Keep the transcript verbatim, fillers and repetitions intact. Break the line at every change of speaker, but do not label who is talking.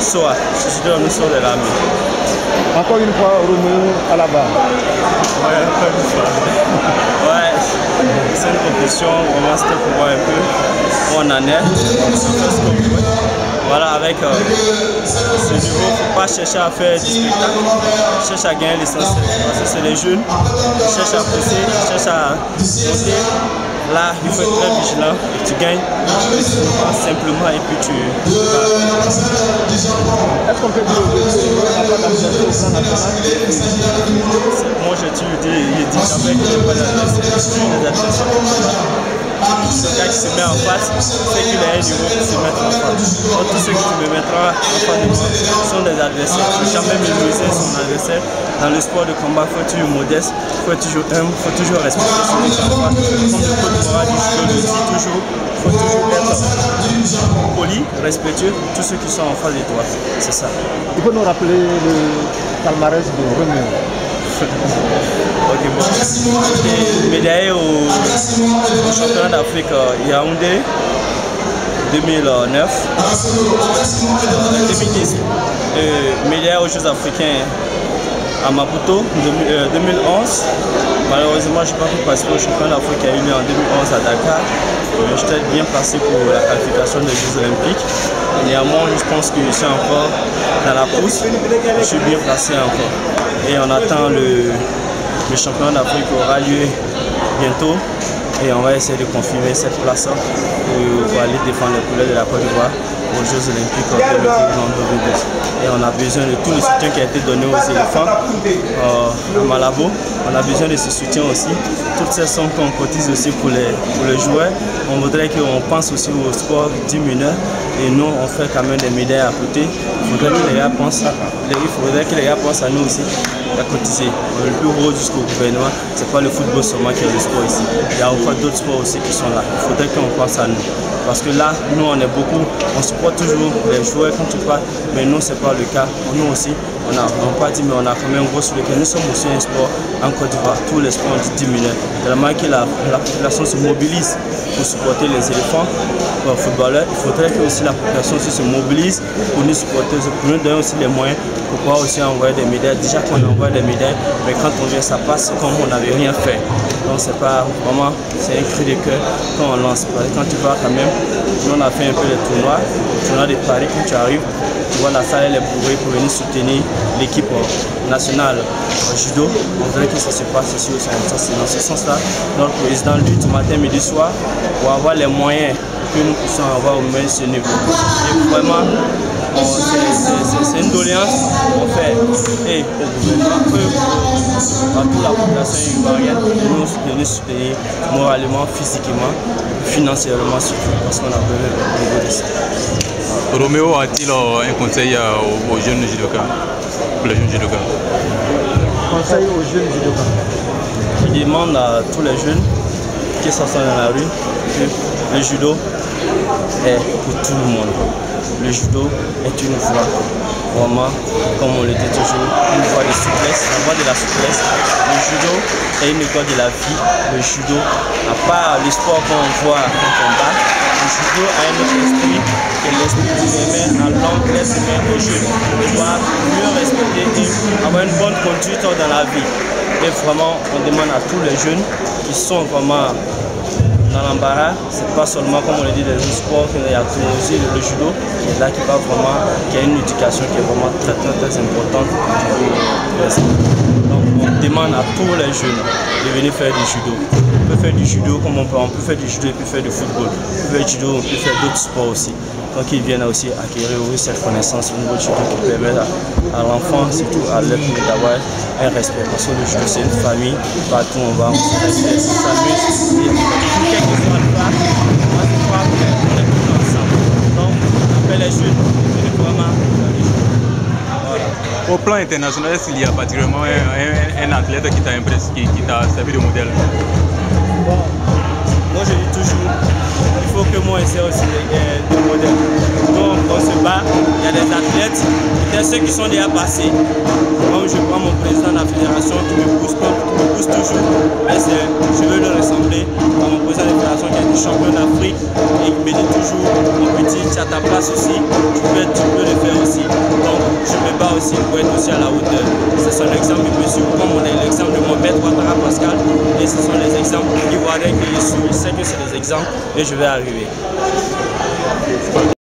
Nusoa, judo Nuso de l'armée.
Encore une fois, Roméo à la barre.
Ouais, encore une fois. Ouais, c'est une compétition, vraiment c'était pour voir un peu où on en est. Voilà, avec euh, ce niveau, il ne faut pas chercher à faire du spectacle, cherche à gagner l'essentiel. Parce que c'est les jeunes, cherche à pousser, cherche à monter. Là, il faut être très vigilant et tu gagnes simplement et puis tu vas.
Est-ce qu'on peut dire aujourd'hui qu'on n'a pas d'adversaire au plan national?
Moi, j'ai toujours dit, il dit jamais qu'il n'y a pas d'adversaire. Le gars qui se met en face, c'est qu'il a un niveau qui se met en face. Donc, tous ceux qui me mettront en face de moi sont des adversaires. Il ne faut jamais minimiser son adversaire. Dans le sport de combat, il faut être toujours modeste, il faut être toujours humble, il faut toujours respecter celui qui est en face. Comme le code moral du judo le dit toujours, il faut toujours être poli, respectueux pour tous ceux qui sont en face de toi. C'est ça.
Il faut nous rappeler le palmarès de Roméo.
Ok, bon. J'ai médaillé au, au championnat d'Afrique euh, Yaoundé deux mille neuf, deux mille dix, euh, médaillé aux Jeux africains à Maputo deux mille onze. Malheureusement, je n'ai pas pu participer au championnat d'Afrique qui a eu lieu en deux mille onze à Dakar. J'étais bien placé pour la qualification des Jeux Olympiques. Néanmoins, je pense que je suis encore dans la course. Je suis bien placé encore. Et on attend le, le championnat d'Afrique qui aura lieu bientôt. Et on va essayer de confirmer cette place pour, pour aller défendre les couleurs de la Côte d'Ivoire aux Jeux Olympiques de deux mille douze. Et on a besoin de tout le soutien qui a été donné aux éléphants euh, à Malabo. On a besoin de ce soutien aussi. Toutes ces sommes qu'on cotise aussi pour les, pour les joueurs. On voudrait qu'on pense aussi au sport du mineur. Et nous, on fait quand même des médailles à côté. Il faudrait que les gars pensent, il faudrait que les gars pensent à nous aussi, à cotiser. Le plus gros jusqu'au gouvernement, ce n'est pas le football seulement qui est le sport ici. Il y a encore d'autres sports aussi qui sont là. Il faudrait qu'on pense à nous. Parce que là, nous, on est beaucoup, on supporte toujours les joueurs quand tu parles, mais nous, ce n'est pas le cas. Nous aussi, on n'a pas dit, mais on a quand même un gros soutien. Nous sommes aussi un sport en Côte d'Ivoire, tous les sports diminuent. Tellement que la, la population se mobilise pour supporter les éléphants euh, footballeurs. Il faudrait que aussi la population aussi se mobilise pour nous supporter, pour nous donner aussi les moyens pour pouvoir aussi envoyer des médailles. Déjà qu'on envoie des médailles, mais quand on vient, ça passe comme on n'avait rien fait. Donc c'est pas vraiment, c'est un cri de cœur quand on lance. Parce que quand tu vas quand même, nous on a fait un peu les tournois, le tournoi de Paris, quand tu arrives, tu vois la salle elle est bourrée pour venir soutenir l'équipe nationale judo. On dirait que ça se passe ici aussi. C'est dans ce sens-là. Notre président lutte matin, midi, soir pour avoir les moyens que nous puissions avoir au moins ce niveau. Et vraiment, c'est une doléance qu'on fait et au gouvernement, à toute la population ivoirienne, de nous soutenir, soutenir moralement, physiquement, financièrement surtout, parce qu'on a besoin de niveau de ça.
Roméo a-t-il un conseil aux, aux jeunes judokas, pour les jeunes judokas?
Conseil aux jeunes judokas.
Je demande à tous les jeunes qui sont dans la rue que le judo est pour tout le monde. Le judo est une voie, vraiment, comme on le dit toujours, une voie de souplesse, la voie de la souplesse. Le judo est une école de la vie. Le judo, à part le sport qu'on voit en combat, le judo a un autre esprit que l'esprit du humain à l'homme laisse humain aux jeunes. On doit mieux respecter et avoir une bonne conduite dans la vie. Et vraiment, on demande à tous les jeunes qui sont vraiment dans l'embarras, c'est pas seulement comme on le dit dans les sports, il y a aussi le judo qui est là, qui va vraiment, qui a une éducation qui est vraiment très très très importante. Donc on demande à tous les jeunes de venir faire du judo. On peut faire du judo comme on peut, on peut faire du judo et puis faire du football. On peut faire du judo, on peut faire d'autres sports aussi. Donc ils viennent aussi acquérir oui, cette connaissance au niveau du judo qui permet à, à l'enfant, surtout à l'être d'avoir un respect. Parce que le judo c'est une famille, partout on va, on se respecte, on s'amuse. Et quel que soit le pas, on va se croire qu'on est tous ensemble. Donc on appelle les jeunes, c'est vraiment les jeunes. Voilà.
Au plan international, est-ce qu'il y a particulièrement un, un, un athlète qui t'a impressionné, qui, qui t'a servi de modèle?
Bon, moi je dis toujours, il faut que moi essaie aussi de, de modèle. Donc qu'on se bat, il y a des athlètes, peut-être ceux qui sont déjà passés. Comme je prends mon président de la fédération qui me pousse, qui me pousse toujours, mais je veux le ressembler à mon président de la fédération qui a été champion d'Afrique et qui me dit toujours, mon petit, tu as ta place aussi, tu peux, tu peux le faire aussi. Donc je me bats aussi pour être aussi à la hauteur. C'est son exemple qui me suit, comme on a l'exemple de mon maître Ouattara Pascal, et ce sont les exemples ivoiriens que je suis. Je sais que c'est des exemples et je vais arriver.